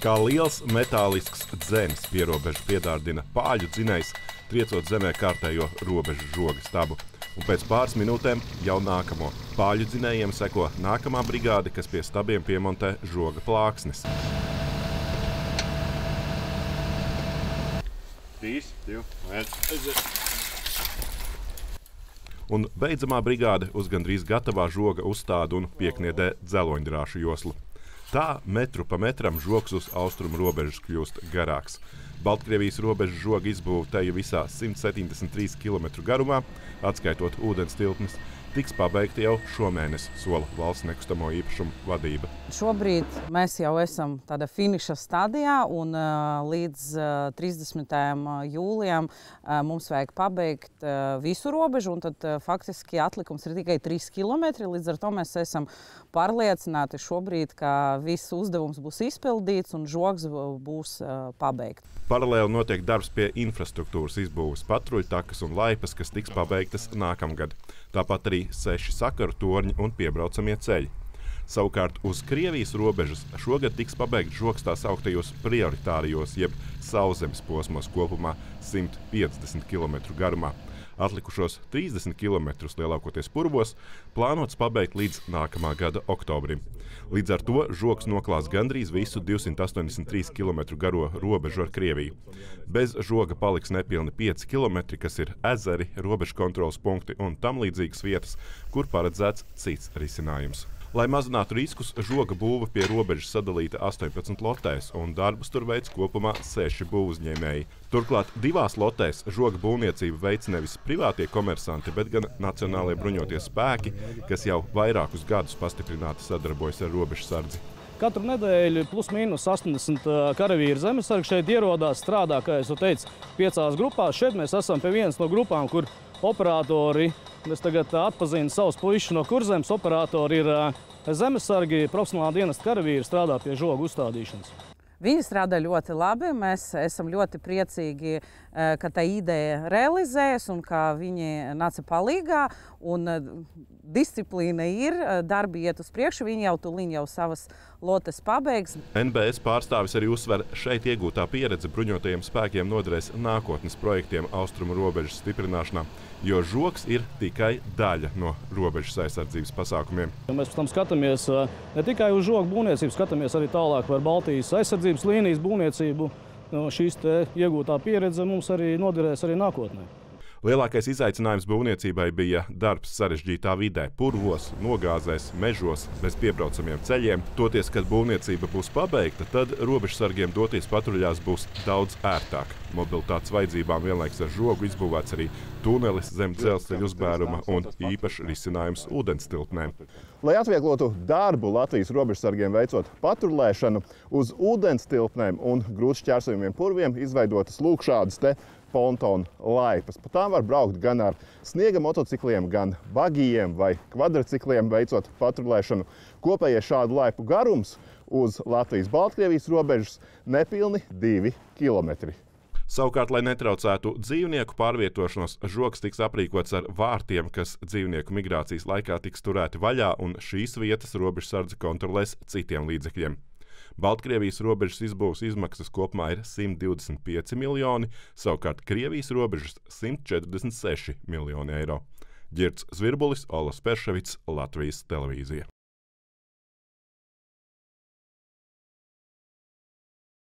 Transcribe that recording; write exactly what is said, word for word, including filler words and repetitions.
Kā liels metālisks dzenis pierobežu piedārdina pāļu dzinējs, triecot zemē kārtējo robežu žoga stabu. Un pēc pāris minūtēm jau nākamo. Pāļu dzinējiem seko nākamā brigāde, kas pie stabiem piemontē žoga plāksnes. Trīs, divi, viens. Un beidzamā brigāde uz gandrīz gatavā žoga uzstāda un piekniedē dzeloņdrāšu joslu. Tā metru pa metram žogs uz austrumu robežas kļūst garāks. Baltkrievijas robežas žoga izbūve teju visā simt septiņdesmit trīs kilometru garumā, atskaitot ūdens tilpnes, tiks pabeigta jau šomēnes, sola valsts nekustamo īpašumu vadība. Šobrīd mēs jau esam tādā finiša stadijā un uh, līdz uh, trīsdesmitajam jūlijam uh, mums vajag pabeigt uh, visu robežu, un tad uh, faktiski atlikums ir tikai trīs kilometri. Līdz ar to mēs esam pārliecināti šobrīd, ka viss uzdevums būs izpildīts un žogs būs uh, pabeigts. Paralēli notiek darbs pie infrastruktūras izbūves, patruļtakas un laipas, kas tiks pabeigtas nākamgad. Tāpat arī seši sakaru torņi un piebraucamie ceļi. Savukārt uz Krievijas robežas šogad tiks pabeigts žogs tā sauktajos prioritārajos, jeb sauszemes posmos kopumā simt piecdesmit kilometru garumā. Atlikušos trīsdesmit kilometrus lielākoties purvos plānots pabeigt līdz nākamā gada oktobrim. Līdz ar to žogs noklās gandrīz visu divsimt astoņdesmit trīs kilometru garo robežu ar Krieviju. Bez žoga paliks nepilni pieci kilometri, kas ir ezeri, robežu kontroles punkti un tam līdzīgas vietas, kur paredzēts cits risinājums. Lai mazinātu riskus, žoga būve pie robežas sadalīta astoņpadsmit lotēs, un darbus tur veids kopumā seši būvuzņēmēji. Turklāt divās lotēs žoga būvniecību veic nevis privātie komersanti, bet gan Nacionālie bruņotie spēki, kas jau vairākus gadus pastiprināti sadarbojas ar robežsardzi. Katru nedēļu plus mīnus astoņdesmit karavīri zemesargi šeit ierodās, strādā, kā es teicu, piecās grupās. Šeit mēs esam pie vienas no grupām, kur operatori, es tagad atpazinu savus puišus no Kurzemes, operatori ir zemesargi, profesionāli dienesta karavīri, strādā pie žoga uzstādīšanas. Viņi strādā ļoti labi. Mēs esam ļoti priecīgi, ka tā ideja realizējas un ka viņi nāca palīgā. Un disciplīna ir, darbi iet uz priekšu, viņi jau tuliņ jau savas lotes pabeigs. N B S pārstāvis arī uzsver, šeit iegūtā pieredze bruņotajiem spēkiem noderēs nākotnes projektiem austrumu robežas stiprināšanā, jo žogs ir tikai daļa no robežas aizsardzības pasākumiem. Mēs pēc tam skatāmies ne tikai uz žogu būvniecību, skatāmies arī tālāk par Baltijas aizsardzības līnijas būvniecību. Šīs te iegūtā pieredze mums arī noderēs arī nākotnē. Lielākais izaicinājums būvniecībai bija darbs sarežģītā vidē – purvos, nogāzēs, mežos, bez piebraucamiem ceļiem. Toties, kad būvniecība būs pabeigta, tad robežsargiem doties patruļās būs daudz ērtāk. Mobilitātes vajadzībām vienlaiks ar žogu izbūvēts arī tunelis zem dzelzceļa uzbēruma un īpašs risinājums ūdens tilpnēm. Lai atvieglotu darbu Latvijas robežsargiem veicot patruļēšanu, uz ūdens tilpnēm un grūti šķērsojumiem purviem izveidotas lūk šādas te pontonu laipas. Pa tām var braukt gan ar sniega motocikliem, gan bagijiem vai kvadricikliem veicot patruļēšanu. Kopējais šādu laipu garums uz Latvijas-Baltkrievijas robežas nepilni divi kilometri. Savukārt, lai netraucētu dzīvnieku pārvietošanos, žogs tiks aprīkots ar vārtiem, kas dzīvnieku migrācijas laikā tiks turēti vaļā, un šīs vietas robežsardze kontrolēs citiem līdzekļiem. Baltkrievijas robežas izbūves izmaksas kopumā ir simt divdesmit pieci miljoni, savukārt Krievijas robežas simt četrdesmit seši miljoni eiro. Ģirds Zvirbulis, Olas Perševits, Latvijas televīzija.